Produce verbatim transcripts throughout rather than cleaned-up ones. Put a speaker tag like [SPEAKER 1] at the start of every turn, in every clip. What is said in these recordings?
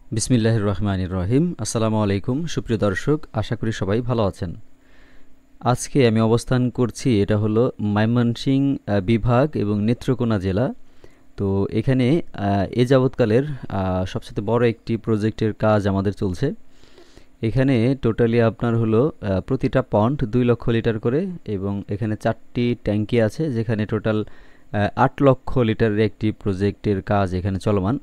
[SPEAKER 1] বিসমিল্লাহির রহমানির রহিম। আসসালামু আলাইকুম সুপ্রিয় দর্শক, আশা করি সবাই ভালো আছেন। আজকে আমি অবস্থান করছি, এটা হলো ময়মনসিংহ আহ, বিভাগ এবং নেত্রকোনা জেলা। তো এখানে আহ, এ যাবৎকালের আহ, সবচেয়ে বড় একটি প্রজেক্টের কাজ আমাদের চলছে। এখানে টোটালি আপনার হলো আহ, প্রতিটা পন্ড দুই লক্ষ লিটার করে, এবং এখানে চারটি ট্যাঙ্কি আছে, যেখানে টোটাল আট লক্ষ লিটারের একটি প্রজেক্টের কাজ এখানে চলমান।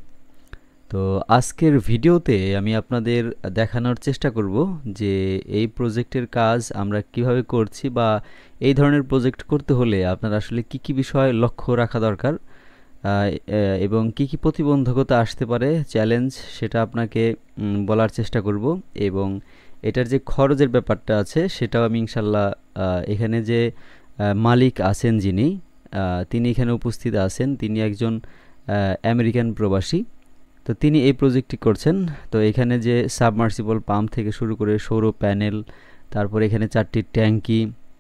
[SPEAKER 1] তো আজকের ভিডিওতে আমি আপনাদের দেখানোর চেষ্টা করব যে এই প্রজেক্টের কাজ আমরা কিভাবে করছি, বা এই ধরনের প্রজেক্ট করতে হলে আপনার আসলে কি কি বিষয় লক্ষ্য রাখা দরকার, আহ, এ- এবং কি কি প্রতিবন্ধকতা আসতে পারে, চ্যালেঞ্জ, সেটা আপনাকে উম, বলার চেষ্টা করব। এবং এটার যে খরচের ব্যাপারটা আছে সেটাও আমি ইনশাল্লাহ আহ, এখানে যে আহ, মালিক আছেন যিনি, আহ, তিনি এখানে উপস্থিত আছেন, তিনি একজন আহ, আমেরিকান প্রবাসী। তো তিনি এই প্রজেক্টটি করছেন। তো এখানে যে সাবমার্সিবল পাম্প থেকে শুরু করে সৌর প্যানেল, তারপর এখানে চারটি ট্যাঙ্কি,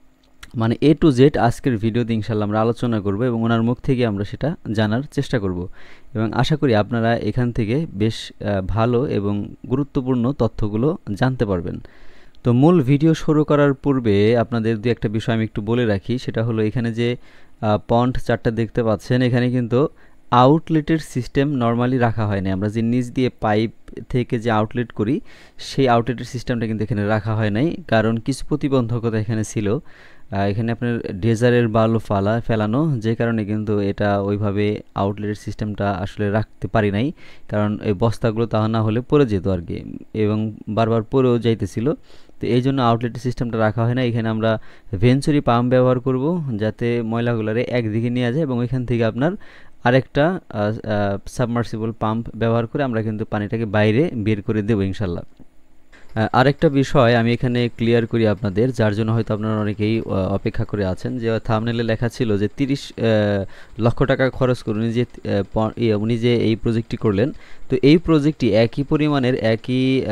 [SPEAKER 1] মানে এ টু জেড আজকের ভিডিওতে ইনশাল্লাহ আমরা আলোচনা করব, এবং ওনার মুখ থেকে আমরা সেটা জানার চেষ্টা করব। এবং আশা করি আপনারা এখান থেকে বেশ আহ, ভালো এবং গুরুত্বপূর্ণ তথ্যগুলো জানতে পারবেন। তো মূল ভিডিও শুরু করার পূর্বে আপনাদের দু একটা বিষয় আমি একটু বলে রাখি। সেটা হলো এখানে যে পন্ড চারটা দেখতে পাচ্ছেন, এখানে কিন্তু আউটলেটের সিস্টেম নর্মালি রাখা হয় না। আমরা যে নিচ দিয়ে পাইপ থেকে যে আউটলেট করি, সেই আউটলেটের সিস্টেমটা কিন্তু এখানে রাখা হয় নাই, কারণ কিছু প্রতিবন্ধকতা এখানে ছিল। আহ, এখানে আপনার ডেজারের বালু ফালা ফেলানো, যে কারণে কিন্তু এটা ওইভাবে আউটলেটের সিস্টেমটা আসলে রাখতে পারি নাই, কারণ এই বস্তাগুলো তা না হলে পড়ে যেত আর কি, এবং বারবার পড়েও যাইতেছিল। তো এই জন্য আউটলেট সিস্টেমটা রাখা হয় না। এখানে আমরা ভেঞ্চুরি পাম্প ব্যবহার করব, যাতে ময়লাগুলারে একদিকে নিয়ে যায়, এবং ওইখান থেকে আপনার আরেকটা সাবমার্সিবল পাম্প ব্যবহার করে আমরা কিন্তু পানিটাকে বাইরে বের করে দেবো ইনশাল্লাহ। আহ, আরেকটা বিষয় আমি এখানে ক্লিয়ার করি আপনাদের, যার জন্য হয়তো আপনারা অনেকেই আহ, অপেক্ষা করে আছেন, যে থাম্বনেলে লেখা ছিল যে তিরিশ লক্ষ টাকা খরচ করে উনি যে আহ, প- ইয়ে, উনি যে এই প্রজেক্টটি করলেন। তো এই প্রজেক্টটি একই পরিমাণের, একই আহ,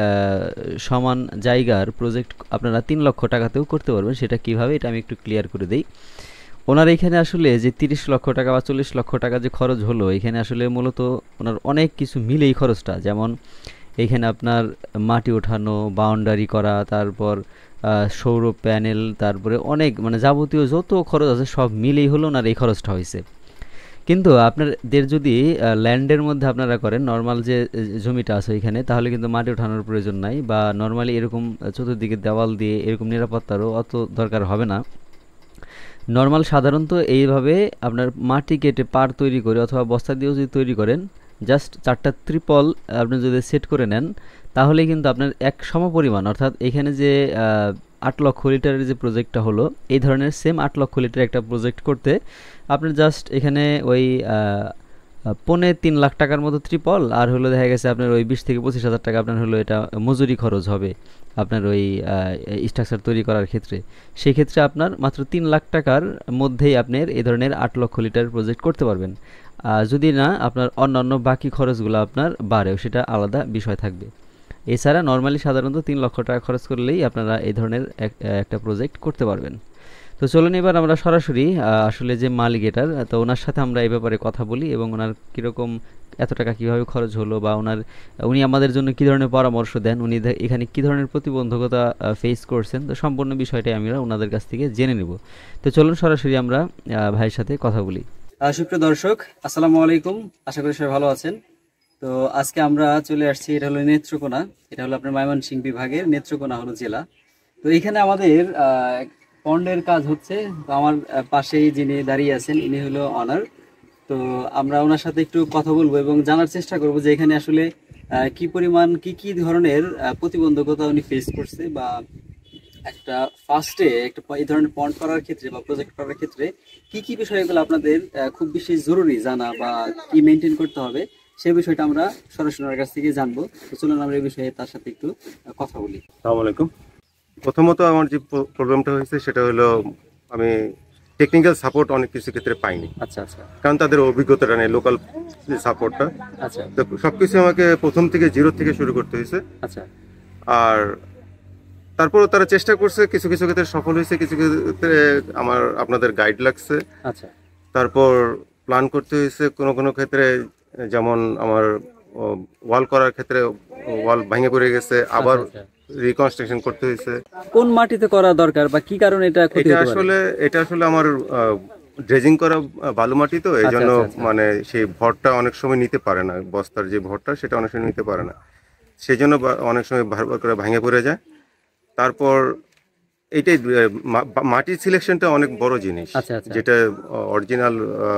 [SPEAKER 1] সমান জায়গার প্রজেক্ট আপনারা তিন লক্ষ টাকাতেও করতে পারবেন। সেটা কিভাবে, এটা আমি একটু ক্লিয়ার করে দেই। ওনার এখানে আসলে যে তিরিশ লক্ষ টাকা বা চল্লিশ লক্ষ টাকা যে খরচ হলো, এখানে আসলে মূলত ওনার অনেক কিছু মিলে এই খরচটা। যেমন এখানে আপনার মাটি ওঠানো, বাউন্ডারি করা, তারপর আহ, সৌর প্যানেল, তারপরে অনেক মানে যাবতীয় যত খরচ আছে সব মিলেই হলো ওনার এই খরচটা হয়েছে। কিন্তু আপনাদের যদি ল্যান্ডের মধ্যে আপনারা করেন, নর্মাল যে আহ, জমিটা আছে এখানে, তাহলে কিন্তু মাটি ওঠানোর প্রয়োজন নাই, বা নর্মালি এরকম আহ, চতুর্দিকে দেওয়াল দিয়ে এরকম নিরাপত্তারও অত দরকার হবে না। নর্মাল সাধারণত এইভাবে আপনার মাটি কেটে পার তৈরি করে, অথবা বস্তা দিয়েও যদি তৈরি করেন, জাস্ট চারটা ত্রিপল আপনি যদি সেট করে নেন, তাহলে কিন্তু আপনার এক সমপরিমাণ, অর্থাৎ এখানে যে আহ, আট লক্ষ লিটারের যে প্রজেক্টটা হলো, এই ধরনের সেম আট লক্ষ লিটার একটা প্রজেক্ট করতে আপনার জাস্ট এখানে ওই আহ, আহ, পৌনে তিন লাখ টাকার মতো ত্রিপল, আর হলো দেখা গেছে আপনার ওই বিশ থেকে পঁচিশ হাজার টাকা আপনার হলো এটা মজুরি খরচ হবে আপনার ওই স্ট্রাকচার তৈরি করার ক্ষেত্রে। সেই ক্ষেত্রে আপনার মাত্র তিন লাখ টাকার মধ্যেই আপনার এই ধরনের আট লক্ষ লিটার প্রজেক্ট করতে পারবেন। আর যদি না আপনার অন্যান্য বাকি খরচগুলো আপনার বাড়েও, সেটা আলাদা বিষয় থাকবে। এছাড়া নর্মালি সাধারণত তিন লক্ষ টাকা খরচ করলেই আপনারা এই ধরনের এক- একটা প্রজেক্ট করতে পারবেন। তো চলুন এবার আমরা সরাসরি আহ, আসলে যে মালিক এটার, তো ওনার সাথে আমরা এই ব্যাপারে কথা বলি, এবং ওনার কীরকম এত টাকা কীভাবে খরচ হলো, বা ওনার উনি আমাদের জন্য কী ধরনের পরামর্শ দেন, উনি দে- এখানে কী ধরনের প্রতিবন্ধকতা ফেস করছেন, তো সম্পূর্ণ বিষয়টাই আমরা ওনাদের কাছ থেকে জেনে নেব। তো চলুন সরাসরি আমরা আহ, ভাইয়ের সাথে কথা বলি। আহ, সুপ্রিয় দর্শক, আসসালামু আলাইকুম, আশা করি সবাই ভালো আছেন। তো আজকে আমরা চলে আসছি, এটা হলো নেত্রকোনা, এটা হলো আপনার ময়মনসিংহ বিভাগের নেত্রকোনা হলো জেলা। তো এখানে আমাদের আহ, পন্ডের কাজ হচ্ছে। তো আমার আহ, পাশেই যিনি দাঁড়িয়ে আছেন, ইনি হলো অনার। তো আমরা ওনার সাথে একটু কথা বলবো এবং জানার চেষ্টা করব যে এখানে আসলে আহ, কি পরিমাণ কি কি ধরনের আহ, প্রতিবন্ধকতা উনি ফেস করছে, বা একটা ফার্স্টে একটা প- এই ধরনের পন্ড করার ক্ষেত্রে বা প্রজেক্ট করার ক্ষেত্রে কি কি বিষয়গুলো আপনাদের আহ, খুব বেশি জরুরি জানা, বা কি মেনটেন করতে হবে, সেই বিষয়টা আমরা সরাসরি ওনার কাছ থেকে জানবো। তো চলুন আমরা এই বিষয়ে তার সাথে একটু আহ, কথা বলি।
[SPEAKER 2] আসসালামু আলাইকুম। প্রথমত আমার যে প্রবলেমটা হয়েছে সেটা হলো আমি টেকনিক্যাল সাপোর্ট অনেক কিছু ক্ষেত্রে পাইনি,
[SPEAKER 1] আচ্ছা আচ্ছা
[SPEAKER 2] কারণ তাদের অভিজ্ঞতাটা নেই, লোকাল সাপোর্টটা।
[SPEAKER 1] আচ্ছা
[SPEAKER 2] তো সবকিছু আমাকে প্রথম থেকে জিরো থেকে শুরু করতে হয়েছে।
[SPEAKER 1] আচ্ছা
[SPEAKER 2] আর তারপরও তারা চেষ্টা করছে, কিছু কিছু ক্ষেত্রে সফল হয়েছে, কিছু কিছু ক্ষেত্রে আমার আপনাদের গাইড লাগছে।
[SPEAKER 1] আচ্ছা
[SPEAKER 2] তারপর প্ল্যান করতে হয়েছে কোনো কোনো ক্ষেত্রে, যেমন আমার ওয়াল করার ক্ষেত্রে ওয়াল ভেঙে পড়ে গেছে, আবার
[SPEAKER 1] আচ্ছা,
[SPEAKER 2] রিকনস্ট্রাকশন করতে হয়েছে।
[SPEAKER 1] কোন মাটিতে করা দরকার বা কি কারণে এটা ক্ষতি
[SPEAKER 2] এটা
[SPEAKER 1] হতে পারে?
[SPEAKER 2] আসলে এটা আসলে আমার ড্রেজিং করা আহ, বালু মাটি, তো এই
[SPEAKER 1] আচ্ছা,
[SPEAKER 2] জন্য
[SPEAKER 1] আচ্ছা, আচ্ছা।
[SPEAKER 2] মানে সেই ভরটা অনেক সময় নিতে পারে না, বস্তার যে ভরটা সেটা অনেক সময় নিতে পারে না, সেই জন্য বা- অনেক সময় বারবার করে ভেঙে পড়ে যায়। তারপর এইটাই আহ, মা- বা- মাটির সিলেকশনটা অনেক বড় জিনিস,
[SPEAKER 1] আচ্ছা, আচ্ছা।
[SPEAKER 2] যেটা অরিজিনাল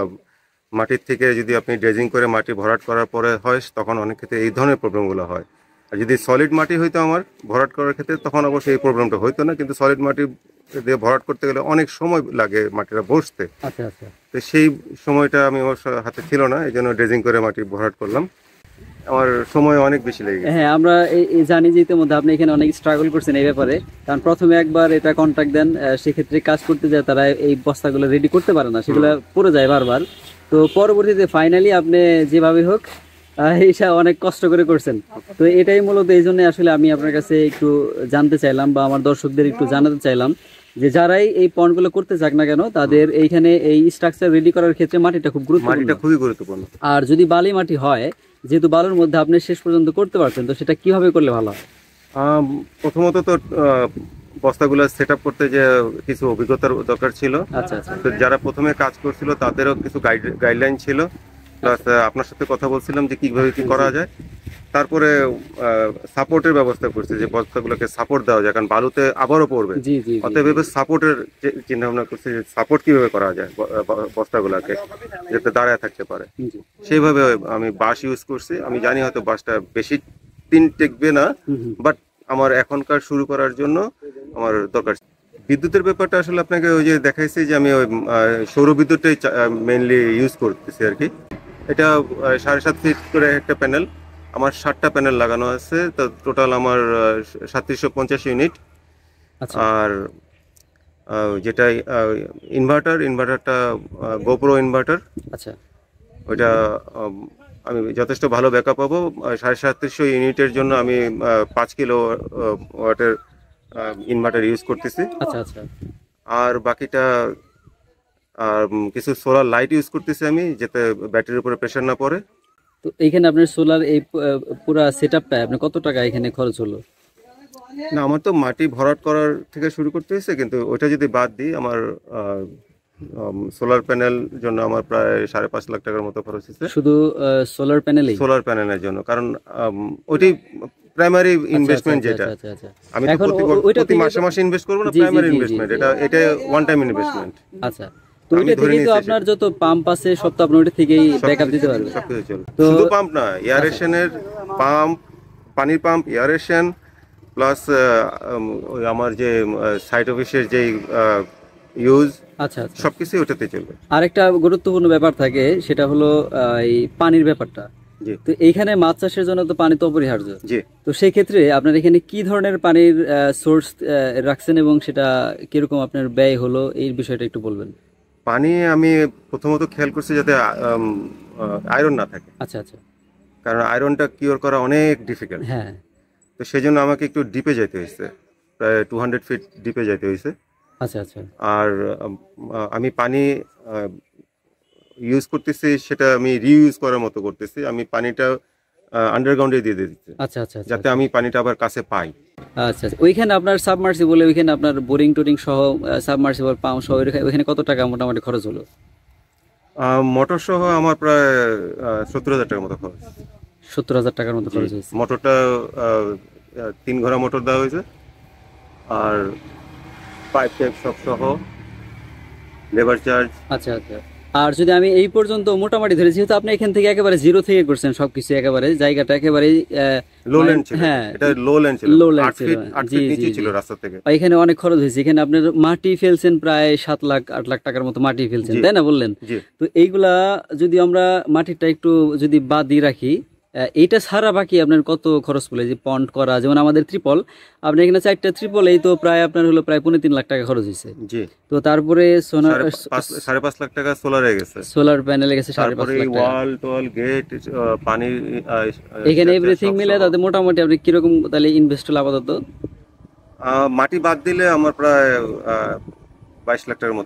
[SPEAKER 2] মাটির থেকে যদি আপনি ড্রেজিং করে মাটি ভরাট করার পরে হয়, তখন অনেক ক্ষেত্রে এই ধরনের প্রবলেমগুলো হয়। আর যদি সলিড মাটি হইতো আমার ভরাট করার ক্ষেত্রে, তখন অবশ্যই এই প্রবলেমটা হইতো না, কিন্তু সলিড মাটি দিয়ে ভরাট করতে গেলে অনেক সময় লাগে মাটিটা বসতে।
[SPEAKER 1] আচ্ছা, আচ্ছা।
[SPEAKER 2] তো সেই সময়টা আমি অবশ্য হাতে ছিল না, এই জন্য ড্রেজিং করে মাটি ভরাট করলাম, আমার সময় অনেক বেশি লেগে গেছে।
[SPEAKER 1] হ্যাঁ, আমরা এই এই জানি যে ইতিমধ্যে আপনি এখানে অনেক স্ট্রাগল করছেন এই ব্যাপারে, কারণ প্রথমে একবার এটা কন্ট্রাক্ট দেন, আহ, সেক্ষেত্রে কাজ করতে যায় তারা এই বস্তাগুলো রেডি করতে পারে না, সেগুলো পড়ে যায় বারবার। তো পরবর্তীতে ফাইনালি আপনি যেভাবে হোক আহ, এইটা অনেক কষ্ট করে করছেন। তো এটাই মূলত এই জন্য আসলে আমি আপনার কাছে একটু জানতে চাইলাম বা আমার দর্শকদের একটু জানাতে চাইলাম যে যারাই এই পয়েন্টগুলো করতে চাক না কেন, তাদের এইখানে এই স্ট্রাকচার রেডি করার ক্ষেত্রে মাটিটা খুব গুরুত্বপূর্ণ।
[SPEAKER 2] মাটিটা খুবই গুরুত্বপূর্ণ।
[SPEAKER 1] আর যদি বালি মাটি হয়, যেহেতু বালুর মধ্যে আপনি শেষ পর্যন্ত করতে পারছেন, তো সেটা কিভাবে করলে ভালো হয়?
[SPEAKER 2] আম, প্রথমত তো আহ, বস্তাগুলো সেট আপ করতে যে কিছু অভিজ্ঞতার দরকার ছিল।
[SPEAKER 1] আচ্ছা, আচ্ছা।
[SPEAKER 2] তো যারা প্রথমে কাজ করছিল তাদেরও কিছু গাইড গাইডলাইন ছিল, প্লাস আপনার সাথে কথা বলছিলাম যে কিভাবে কি করা যায়। তারপরে সাপোর্টের ব্যবস্থা করছে, যে বস্তাগুলোকে সাপোর্ট দেওয়া যায়, কারণ বালুতে আবারও পড়বে।
[SPEAKER 1] জি, জি, জি,
[SPEAKER 2] অতএব সাপোর্টের চিন্তা ভাবনা করছে, যে সাপোর্ট কিভাবে করা যায় ব- ব- বস্তাগুলোকে, যাতে দাঁড়ায় থাকতে পারে।
[SPEAKER 1] জি।
[SPEAKER 2] সেইভাবে আমি বাঁশ ইউজ করছি। আমি জানি হয়তো বাঁশটা বেশি দিন টেকবে না,
[SPEAKER 1] হুম, হুম।
[SPEAKER 2] বাট আমার এখনকার শুরু করার জন্য আমার দরকার। বিদ্যুতের ব্যাপারটা আসলে আপনাকে ওই যে দেখাইছি যে আমি ওই আহ, সৌর বিদ্যুৎটাই মেইনলি ইউজ করতেছি আর কি। এটা আহ, সাড়ে সাত ফিট করে একটা প্যানেল, আমার ষাটটা প্যানেল লাগানো আছে, তো টোটাল আমার সাতত্রিশশো পঞ্চাশ ইউনিট।
[SPEAKER 1] আচ্ছা,
[SPEAKER 2] আর আহ, যেটা ইনভার্টার ইনভার্টারটা গোপ্রো ইনভার্টার,
[SPEAKER 1] আচ্ছা,
[SPEAKER 2] ওইটা উম, আমি যথেষ্ট ভালো ব্যাকআপ পাবো। আহ, সাড়ে সাতত্রিশশো ইউনিটের জন্য আমি আহ, পাঁচ কিলো আহ, ওয়াটের ইনভার্টার ইউজ করতেছি।
[SPEAKER 1] আচ্ছা, আচ্ছা।
[SPEAKER 2] আর বাকিটা আর উম, কিছু সোলার লাইট ইউজ করতেছি আমি, যাতে ব্যাটারির উপরে প্রেশার না পড়ে।
[SPEAKER 1] তো এইখানে আপনার সোলার এই প- আহ, পুরা সেট আপটা আপনার কত টাকা এখানে খরচ হলো?
[SPEAKER 2] না, আমার তো মাটি ভরাট করার থেকে শুরু করতে হয়েছে, কিন্তু ওইটা যদি বাদ দিই, আমার সোলার প্যানেল জন্য আমার প্রায় সাড়ে পাঁচ লাখ টাকার মতো খরচ হয়েছে,
[SPEAKER 1] শুধু সোলার প্যানেলেই?
[SPEAKER 2] সোলার প্যানেলের জন্য। কারণ আম, ওইটাই প্রাইমারি ইনভেস্টমেন্ট
[SPEAKER 1] আচ্ছা,
[SPEAKER 2] যেটা,
[SPEAKER 1] আচ্ছা, আচ্ছা, আচ্ছা।
[SPEAKER 2] আমি তো
[SPEAKER 1] এখন
[SPEAKER 2] প্রতি
[SPEAKER 1] ও-
[SPEAKER 2] ব-
[SPEAKER 1] ও- ওইটা
[SPEAKER 2] প্রতি
[SPEAKER 1] থেকে
[SPEAKER 2] মাসে
[SPEAKER 1] তো-
[SPEAKER 2] মাসে ইনভেস্ট করবো না,
[SPEAKER 1] জি, জি,
[SPEAKER 2] প্রাইমারি
[SPEAKER 1] জি, জি,
[SPEAKER 2] ইনভেস্টমেন্ট
[SPEAKER 1] জি।
[SPEAKER 2] এটা, এটা ওয়ান টাইম ইনভেস্টমেন্ট।
[SPEAKER 1] আচ্ছা, তো
[SPEAKER 2] আমি
[SPEAKER 1] ওইটা
[SPEAKER 2] ধরে
[SPEAKER 1] থেকেই তো
[SPEAKER 2] নিয়েছি
[SPEAKER 1] আপনার যত পাম্প আছে সব তো আপনি ওইটা থেকেই ব্যাকআপ দিতে পারবেন।
[SPEAKER 2] সবকিছু চলবে।
[SPEAKER 1] তো-
[SPEAKER 2] শুধু পাম্প না, এয়ারেশনের পাম্প, পানির পাম্প, এয়ারেশন, প্লাস আমার যে সাইট অফিসের যে ইউজ,
[SPEAKER 1] আচ্ছা, আচ্ছা।
[SPEAKER 2] সবকিছু ওটাতে চলবে।
[SPEAKER 1] আরেকটা গুরুত্বপূর্ণ ব্যাপার থাকে, সেটা হলো আহ, এই পানির ব্যাপারটা।
[SPEAKER 2] জি
[SPEAKER 1] তো এইখানে মাছ চাষের জন্য তো পানি তো অপরিহার্য।
[SPEAKER 2] জি।
[SPEAKER 1] তো সেই ক্ষেত্রে আপনার এখানে কি ধরনের পানির সোর্স রাখছেন এবং সেটা কিরকম আপনার ব্যয় হলো, এই বিষয়টা একটু বলবেন?
[SPEAKER 2] পানি আমি প্রথমত খেয়াল করছি যাতে আয়রন না থাকে,
[SPEAKER 1] আচ্ছা, আচ্ছা।
[SPEAKER 2] কারণ আয়রনটা কিওর করা অনেক ডিফিকাল্ট।
[SPEAKER 1] হ্যাঁ,
[SPEAKER 2] তো সেই জন্য আমাকে একটু ডিপে যেতে হয়েছে, প্রায় টু হান্ড্রেড ফিট ডিপে যেতে হয়েছে।
[SPEAKER 1] আচ্ছা, আচ্ছা,
[SPEAKER 2] আর আম, আহ, আমি পানি ইউজ করতেছি, সেটা আমি রিইউজ করার মতো করতেছি। আমি পানিটা আন্ডারগ্রাউন্ডে দিয়ে দিচ্ছি,
[SPEAKER 1] আচ্ছা, আচ্ছা, আচ্ছা,
[SPEAKER 2] যাতে আমি পানিটা আবার কাছে পাই।
[SPEAKER 1] আচ্ছা, আচ্ছা। ওইখানে আপনার সাবমার্সিবল, ওইখানে আপনার বোরিং টোরিং সহ সাবমার্সিবল পাম্প সহ ওইখানে ওইখানে কত টাকা মোটামুটি খরচ হলো?
[SPEAKER 2] মোটর সহ আমার প্রায় সত্তর হাজার টাকার মতো খরচ।
[SPEAKER 1] সত্তর হাজার টাকার মতো খরচ হয়েছে।
[SPEAKER 2] মোটরটা আহ, তিন ঘোড়া মোটর দেওয়া হয়েছে, আর পাইপ টাইপ সব সহ, লেবার চার্জ।
[SPEAKER 1] আচ্ছা, আচ্ছা। আর যদি আমি এই পর্যন্ত মোটামুটি ধরে, যেহেতু আপনি এখান থেকে একেবারে জিরো থেকে করছেন সবকিছু, একেবারে জায়গাটা একেবারে
[SPEAKER 2] লো ল্যান্ড ছিল,
[SPEAKER 1] হ্যাঁ,
[SPEAKER 2] এটা লো ল্যান্ড ছিল,
[SPEAKER 1] low land
[SPEAKER 2] আট
[SPEAKER 1] ছিল,
[SPEAKER 2] ফিট আট
[SPEAKER 1] জি,
[SPEAKER 2] ফিট
[SPEAKER 1] জি,
[SPEAKER 2] নিচে ছিল
[SPEAKER 1] জি।
[SPEAKER 2] রাস্তা থেকে।
[SPEAKER 1] এখানে অনেক খরচ হয়েছে, এখানে আপনার মাটি ফেলছেন প্রায় সাত লাখ আট লাখ টাকার মতো মাটি ফেলছেন,
[SPEAKER 2] জি।
[SPEAKER 1] তাই না বললেন?
[SPEAKER 2] জি।
[SPEAKER 1] তো এইগুলা যদি আমরা মাটিটা একটু যদি বাদ দিয়ে রাখি, আহ, এইটা ছাড়া বাকি আপনার কত খরচ পড়ে? যে পন্ড করা, যেমন আমাদের ত্রিপল, আপনি এখানে চারটা ত্রিপল, এই তো প্রায় আপনার হলো প্রায় পৌনে তিন লাখ টাকা খরচ হয়েছে।
[SPEAKER 2] জি।
[SPEAKER 1] তো তারপরে সোনার
[SPEAKER 2] সাড়ে পাঁচ- সাড়ে পাঁচ লাখ টাকা সোলারে গেছে,
[SPEAKER 1] সোলার প্যানেলে গেছে সাড়ে পাঁচ
[SPEAKER 2] তারপরে
[SPEAKER 1] লাখ টাকা।
[SPEAKER 2] ওয়াল টোয়াল গেট, পানি,
[SPEAKER 1] এখানে এভরিথিং মিলে তাদের মোটামুটি আপনি কিরকম তাহলে ইনভেস্ট হলো আপাতত?
[SPEAKER 2] মাটি বাদ দিলে আমার প্রায় বাইশ লাখ টাকার মতো গেছে।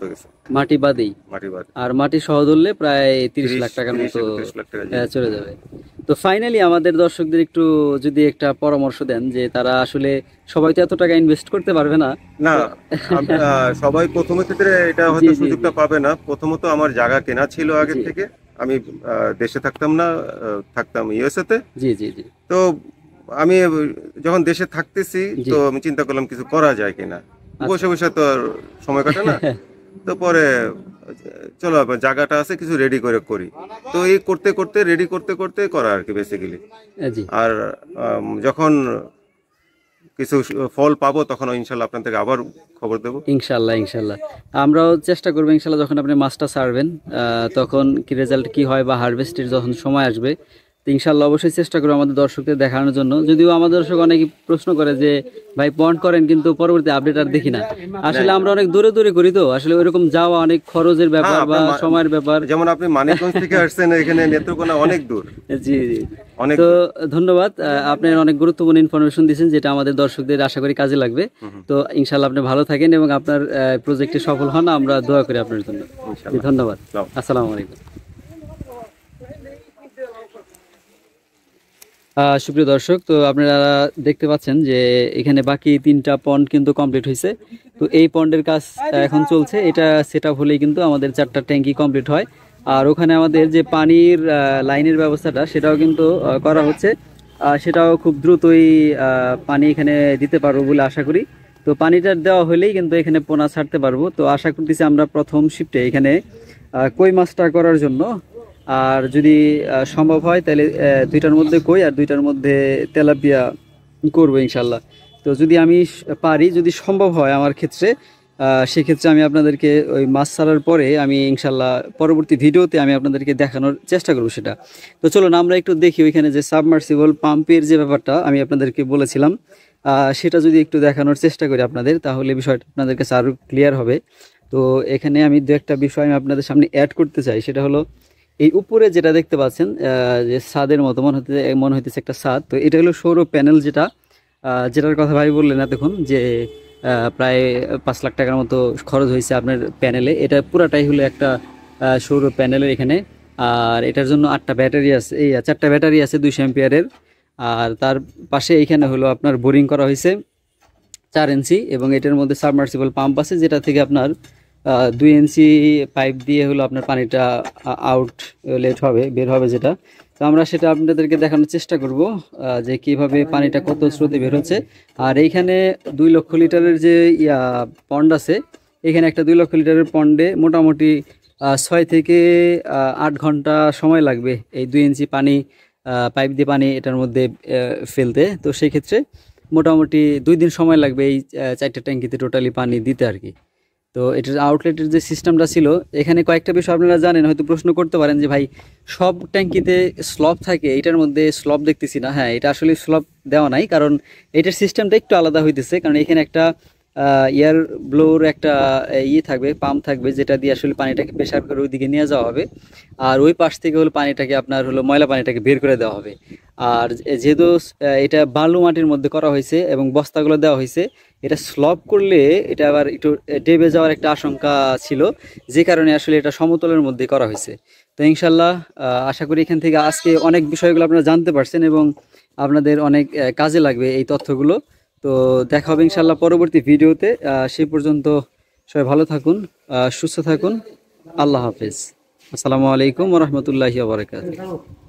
[SPEAKER 1] মাটি বাদেই,
[SPEAKER 2] মাটি বাদ
[SPEAKER 1] আর মাটি সহ ধরলে প্রায় তিরিশ লাখ টাকার
[SPEAKER 2] তিরিশ
[SPEAKER 1] মতো
[SPEAKER 2] একত্রিশ লাখ টাকা
[SPEAKER 1] আহ, চলে যাবে। তো ফাইনালি আমাদের দর্শকদের একটু যদি একটা পরামর্শ দেন যে তারা আসলে সবাই তো এত টাকা ইনভেস্ট করতে পারবে না।
[SPEAKER 2] না। আম- আহ, সবাই প্রথম ক্ষেত্রে এটা
[SPEAKER 1] জি
[SPEAKER 2] হয়তো
[SPEAKER 1] জি জি
[SPEAKER 2] সুযোগটা পাবে না। প্রথমত আমার জায়গা কেনা ছিল আগে
[SPEAKER 1] জি
[SPEAKER 2] থেকে, আমি আহ, দেশে থাকতাম না, আহ, থাকতাম ইউএসএ তে।
[SPEAKER 1] জি জি জি
[SPEAKER 2] তো আমি যখন দেশে থাকতেছি
[SPEAKER 1] জি
[SPEAKER 2] তো আমি চিন্তা করলাম কিছু করা যায় কিনা,
[SPEAKER 1] আচ্ছা।
[SPEAKER 2] বসে বসে তো আর সময় কাটে না। তো পরে আহ, চলো আবার জায়গাটা আছে কিছু রেডি করে করি। তো এই করতে করতে রেডি করতে করতে করা আর কি বেসিক্যালি।
[SPEAKER 1] আহ, জি
[SPEAKER 2] আর আম, যখন কিছু ফল পাবো তখন ইনশাল্লাহ আপনাদেরকে আবার খবর দেবো।
[SPEAKER 1] ইনশাল্লাহ ইনশাল্লাহ আমরাও চেষ্টা করবো ইনশাল্লাহ, যখন আপনি মাছটা ছাড়বেন আহ, তখন কি রেজাল্ট কি হয় বা হারভেস্টের যখন সময় আসবে, তো ইনশাল্লাহ অবশ্যই চেষ্টা করবো আমাদের দর্শকদের দেখানোর জন্য। যদিও আমাদের দর্শক অনেকে প্রশ্ন করে যে ভাই পয়েন্ট করেন কিন্তু পরবর্তী আপডেট আর দেখি না। আসলে আমরা অনেক দূরে দূরে করি, তো আসলে ওইরকম যাওয়া অনেক খরচের
[SPEAKER 2] হ্যাঁ,
[SPEAKER 1] ব্যাপার বা
[SPEAKER 2] আপনার মা-
[SPEAKER 1] সময়ের ব্যাপার।
[SPEAKER 2] যেমন আপনি মানিকগঞ্জ থেকে আসছেন, এখানে নেত্রকোনা অনেক দূর,
[SPEAKER 1] জি জি
[SPEAKER 2] অনেক
[SPEAKER 1] তো
[SPEAKER 2] দূর।
[SPEAKER 1] ধন্যবাদ, আহ, আপনি অনেক গুরুত্বপূর্ণ ইনফরমেশন দিয়েছেন যেটা আমাদের দর্শকদের আশা করি কাজে লাগবে। তো ইনশাল্লাহ আপনি ভালো থাকেন এবং আপনার প্রজেক্টে সফল হন, আমরা দোয়া করি আপনার জন্য। জি,
[SPEAKER 2] ইনশাল্লাহ।
[SPEAKER 1] ধন্যবাদ।
[SPEAKER 2] আসসালামু
[SPEAKER 1] আসসালামু আলাইকুম। আহ, সুপ্রিয় দর্শক, তো আপনারা দেখতে পাচ্ছেন যে এখানে বাকি তিনটা পন্ড কিন্তু কমপ্লিট হয়েছে। তো এই পন্ডের কাজ আহ, এখন চলছে, এটা সেট আপ হলেই কিন্তু আমাদের চারটা ট্যাঙ্কি কমপ্লিট হয়। আর ওখানে আমাদের যে পানির আহ, লাইনের ব্যবস্থাটা সেটাও কিন্তু আহ, করা হচ্ছে। আহ, সেটাও খুব দ্রুতই আহ, পানি এখানে দিতে পারবো বলে আশা করি। তো পানিটা দেওয়া হলেই কিন্তু এখানে পোনা ছাড়তে পারবো। তো আশা করতেছি আমরা প্রথম শিফটে এখানে আহ, কই মাছটা করার জন্য, আর যদি আহ, সম্ভব হয় তাহলে আহ, দুইটার মধ্যে কই আর দুইটার মধ্যে তেলাপিয়া করবো ইনশাল্লাহ। তো যদি আমি স- পারি, যদি সম্ভব হয় আমার ক্ষেত্রে, আহ, সেক্ষেত্রে আমি আপনাদেরকে ওই মাছ ছাড়ার পরে আমি ইনশাল্লাহ পরবর্তী ভিডিওতে আমি আপনাদেরকে দেখানোর চেষ্টা করবো সেটা। তো চলুন আমরা একটু দেখি ওইখানে যে সাবমার্সিবল পাম্পের যে ব্যাপারটা আমি আপনাদেরকে বলেছিলাম, আহ, সেটা যদি একটু দেখানোর চেষ্টা করি আপনাদের, তাহলে বিষয়টা আপনাদের কাছে আরও ক্লিয়ার হবে। তো এখানে আমি দু একটা বিষয় আমি আপনাদের সামনে অ্যাড করতে চাই, সেটা হলো এই উপরে যেটা দেখতে পাচ্ছেন আহ, যে ছাদের মতো মনে হতে মনে হইতেছে একটা ছাদ। তো এটা হলো সৌর প্যানেল, যেটা আহ, যেটার কথা ভাই বললেন এতক্ষণ যে আহ, প্রায় পাঁচ লাখ টাকার মতো খরচ হয়েছে আপনার প্যানেলে। এটা পুরাটাই হলো একটা আহ, সৌর প্যানেলের এখানে। আর এটার জন্য আটটা ব্যাটারি আছে, এই চারটা ব্যাটারি আছে দুইশো অ্যাম্পিয়ারের। আর তার পাশে এইখানে হলো আপনার বোরিং করা হয়েছে চার ইঞ্চি, এবং এটার মধ্যে সাবমার্সিবল পাম্প আছে যেটা থেকে আপনার আহ, দুই ইঞ্চি পাইপ দিয়ে হলো আপনার পানিটা আউট লেট হবে, বের হবে যেটা। তো আমরা সেটা আপনাদেরকে দেখানোর চেষ্টা করব আহ, যে কিভাবে পানিটা কত স্রোতে বের হচ্ছে। আর এইখানে দুই লক্ষ লিটারের যে ইয়া পন্ড আছে, এখানে একটা দুই লক্ষ লিটারের পন্ডে মোটামুটি আহ, ছয় থেকে আহ, আট ঘন্টা সময় লাগবে এই দুই ইঞ্চি পানি পাইপ দিয়ে পানি এটার মধ্যে আহ, ফেলতে। তো সেই ক্ষেত্রে মোটামুটি দুই দিন সময় লাগবে এই আহ, চারটা ট্যাঙ্কিতে টোটালি পানি দিতে আর কি। তো এটার আউটলেটের যে সিস্টেমটা ছিল, এখানে কয়েকটা বিষয় আপনারা জানেন, হয়তো প্রশ্ন করতে পারেন যে ভাই সব ট্যাঙ্কিতে স্লব থাকে, এটার মধ্যে স্লব দেখতেছি না। হ্যাঁ, এটা আসলে স্লব দেওয়া নাই, কারণ এটার সিস্টেমটা একটু আলাদা হইতেছে, কারণ এখানে একটা এয়ার ব্লোর একটা আহ, ইয়ে থাকবে, পাম্প থাকবে, যেটা দিয়ে আসলে পানিটাকে প্রেশার করে ওইদিকে নিয়ে যাওয়া হবে। আর ওই পাশ থেকে হলো পানিটাকে আপনার হলো ময়লা পানিটাকে বের করে দেওয়া হবে। আর যে- যেহেতু আহ, এটা বালু মাটির মধ্যে করা হয়েছে এবং বস্তাগুলো দেওয়া হয়েছে, এটা স্লব করলে এটা আবার একটু ডেবে যাওয়ার একটা আশঙ্কা ছিল, যে কারণে আসলে এটা সমতলের মধ্যে করা হয়েছে। তো ইনশাল্লাহ আহ, আশা করি এখান থেকে আজকে অনেক বিষয়গুলো আপনারা জানতে পারছেন এবং আপনাদের অনেক আহ, কাজে লাগবে এই তথ্যগুলো। তো দেখা হবে ইনশাল্লাহ পরবর্তী ভিডিওতে। আহ, সেই পর্যন্ত সবাই ভালো থাকুন, আহ, সুস্থ থাকুন। আল্লাহ হাফেজ। আসসালামু আলাইকুম ওয়া রাহমাতুল্লাহি ওয়া বারাকাতুহু।